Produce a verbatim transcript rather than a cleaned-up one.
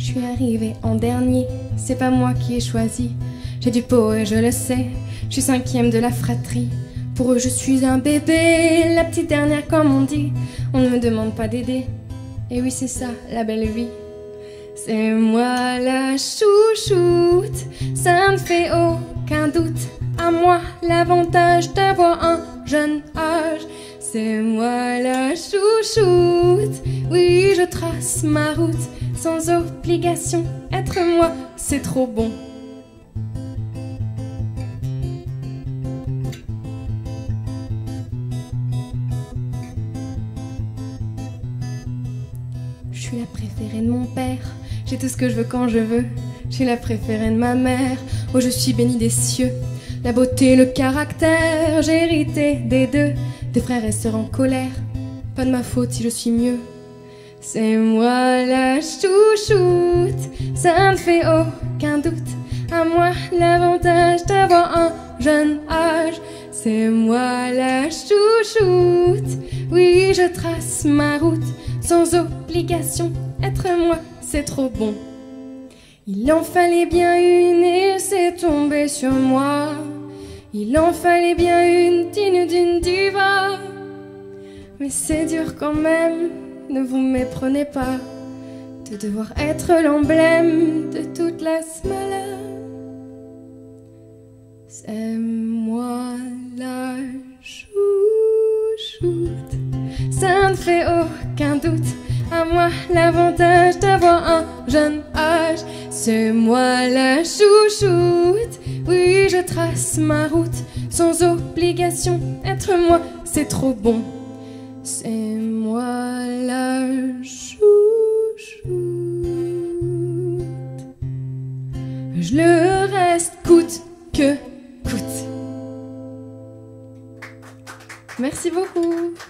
suis arrivée en dernier, c'est pas moi qui ai choisi. J'ai du pot et je le sais, je suis cinquième de la fratrie. Pour eux je suis un bébé, la petite dernière comme on dit. On ne me demande pas d'aider, et oui c'est ça la belle vie. C'est moi la chouchoute, ça ne fait aucun doute. À moi l'avantage d'avoir un jeune âge. C'est moi la chouchoute, oui je trace ma route. Sans obligation, être moi c'est trop bon. Je suis la préférée de mon père, j'ai tout ce que je veux quand je veux. Je suis la préférée de ma mère, oh je suis bénie des cieux. La beauté, le caractère, j'ai hérité des deux. Des frères et sœurs en colère, pas de ma faute si je suis mieux. C'est moi la chouchoute, ça ne fait aucun doute. À moi l'avantage d'avoir un jeune âge. C'est moi la chouchoute, oui je trace ma route. Sans obligation, être moi c'est trop bon. Il en fallait bien une et c'est tombé sur moi. Il en fallait bien une digne d'une diva. Mais c'est dur quand même, ne vous méprenez pas, de devoir être l'emblème de toute la smala. C'est moi la chouchoute, ça ne fait aucun doute. À moi l'avantage d'avoir un jeune âge. C'est moi la chouchoute, oui je trace ma route. Sans obligation, être moi c'est trop bon. C'est moi la chouchoute, je le reste coûte que coûte. Merci beaucoup.